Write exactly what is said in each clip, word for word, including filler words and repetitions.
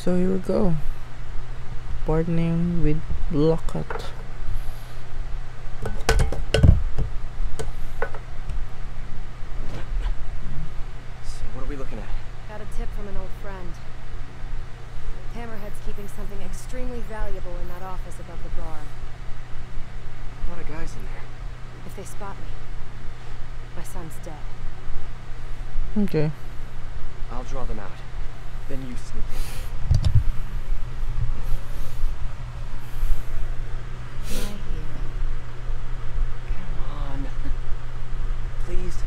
So here we go. Partnering with Lockhart. So what are we looking at? Got a tip from an old friend. Hammerhead's keeping something extremely valuable in that office above the bar. A lot of guys in there. If they spot me, my son's dead. Okay. I'll draw them out. Then you sneak in. My hero. Come on. Please.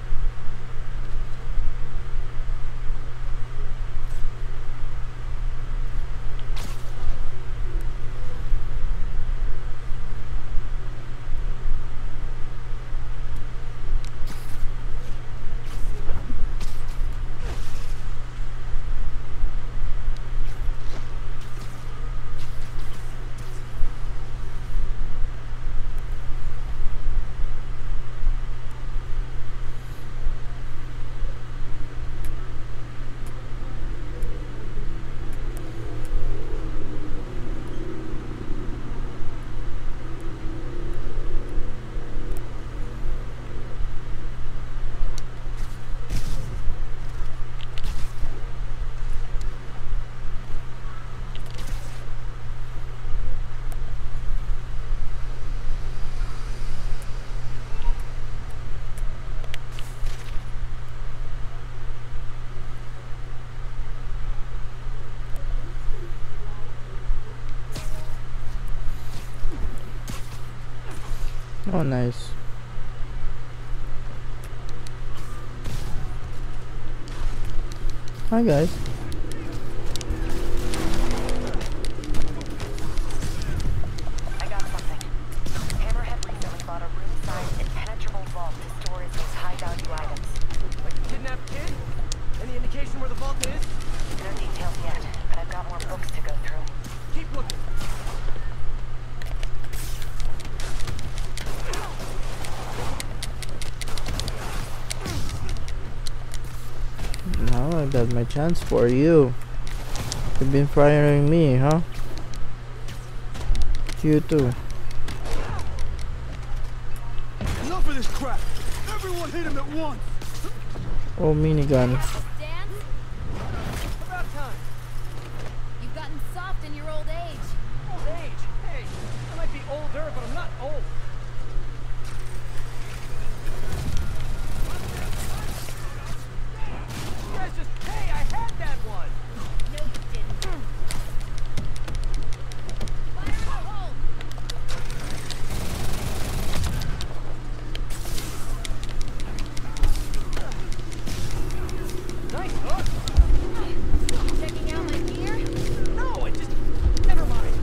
Oh, nice. Hi guys. I got something. Hammerhead recently bought a room-sized impenetrable vault to store his most high-value items. Like a kidnapped kid? Any indication where the vault is? No details yet, but I've got more books to go through. Keep looking. Now I got my chance for you. You've been firing me, huh? You too. Enough of this crap! Everyone hit him at once! Oh, minigun. Dan, About time. you've gotten soft in your old age. Old age. Hey, I might be older, but I'm not old. You guys just, hey, I had that one. No, you didn't. Fire in the hole! Nice hook. Checking out my gear? No, I just, never mind.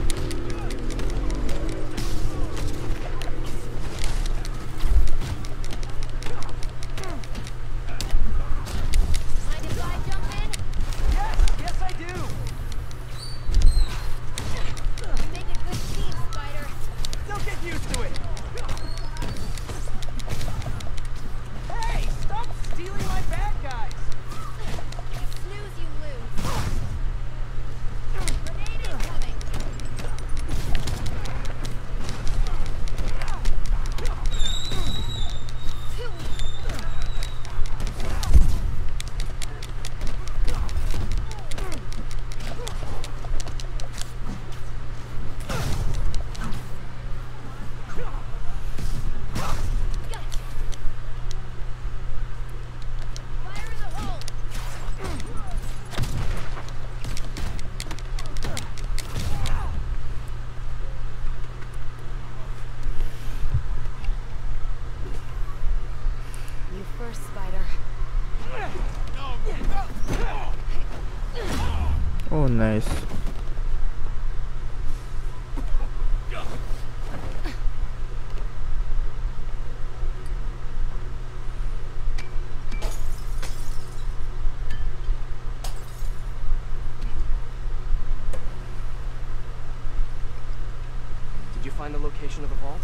Mind if I jump in? Yes, yes I do. We make a good team, Spider. Don't get used to it. Hey, stop stealing my bad guys. You snooze, you lose. Grenade incoming. Too weak. Gotcha. Fire in the hole. You first, Spider. Oh, nice. Did you find the location of the vault?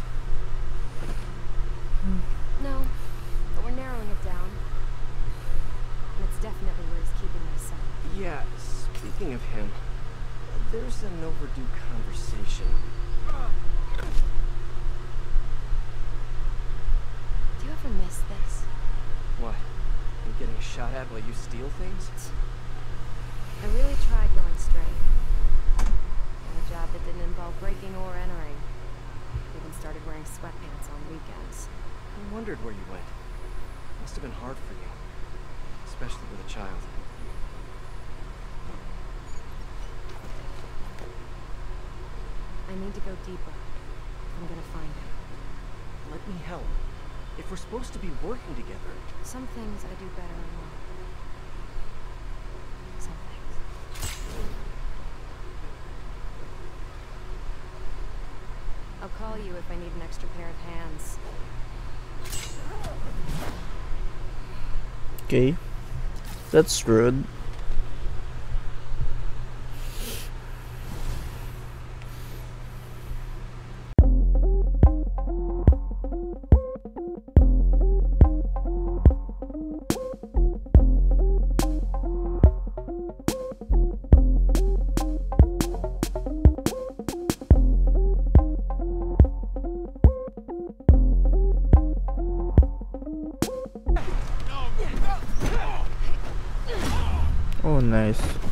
No, but we're narrowing it down. And it's definitely where he's keeping my son. Yeah, speaking of him, There's an overdue conversation. Do you ever miss this? What? You getting shot at while you steal things? I really tried going straight. Got a job that didn't involve breaking or entering. Even started wearing sweatpants on weekends. I wondered where you went. Must have been hard for you. Especially with a child. I need to go deeper. I'm gonna find him. Let me help. If we're supposed to be working together. Some things I do better alone. Some things. I'll call you if I need an extra pair of hands. Okay. That's rude. Oh, nice.